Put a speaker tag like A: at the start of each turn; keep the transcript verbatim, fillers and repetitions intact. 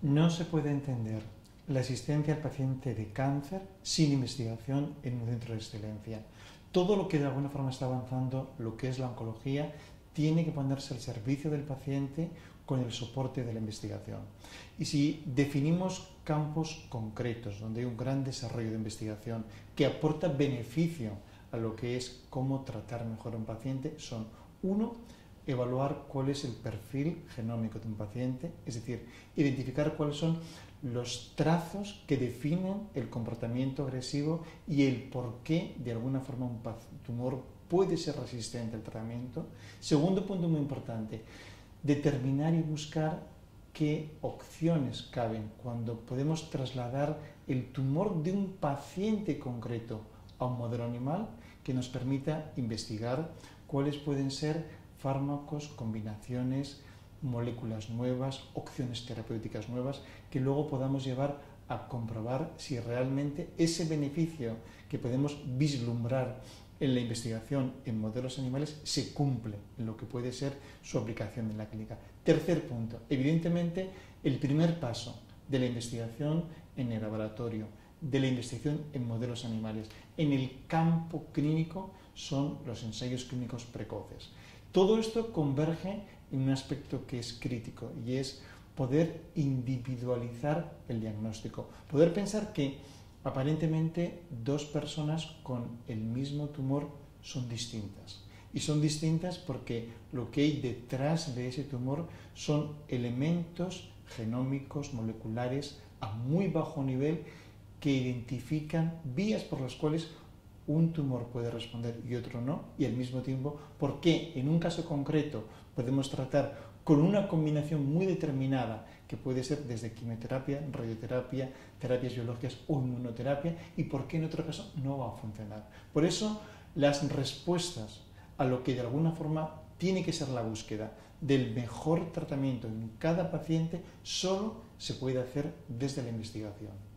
A: No se puede entender la asistencia al paciente de cáncer sin investigación en un centro de excelencia. Todo lo que de alguna forma está avanzando, lo que es la oncología, tiene que ponerse al servicio del paciente con el soporte de la investigación. Y si definimos campos concretos donde hay un gran desarrollo de investigación que aporta beneficio a lo que es cómo tratar mejor a un paciente, son uno, evaluar cuál es el perfil genómico de un paciente, es decir, identificar cuáles son los trazos que definen el comportamiento agresivo y el por qué de alguna forma un tumor puede ser resistente al tratamiento. Segundo punto muy importante, determinar y buscar qué opciones caben cuando podemos trasladar el tumor de un paciente concreto a un modelo animal que nos permita investigar cuáles pueden ser fármacos, combinaciones, moléculas nuevas, opciones terapéuticas nuevas, que luego podamos llevar a comprobar si realmente ese beneficio que podemos vislumbrar en la investigación en modelos animales se cumple en lo que puede ser su aplicación en la clínica. Tercer punto, evidentemente el primer paso de la investigación en el laboratorio, de la investigación en modelos animales, en el campo clínico son los ensayos clínicos precoces. Todo esto converge en un aspecto que es crítico y es poder individualizar el diagnóstico, poder pensar que aparentemente dos personas con el mismo tumor son distintas. Y son distintas porque lo que hay detrás de ese tumor son elementos genómicos, moleculares, a muy bajo nivel que identifican vías por las cuales un tumor puede responder y otro no, y al mismo tiempo por qué en un caso concreto podemos tratar con una combinación muy determinada que puede ser desde quimioterapia, radioterapia, terapias biológicas o inmunoterapia, y por qué en otro caso no va a funcionar. Por eso las respuestas a lo que de alguna forma tiene que ser la búsqueda del mejor tratamiento en cada paciente solo se puede hacer desde la investigación.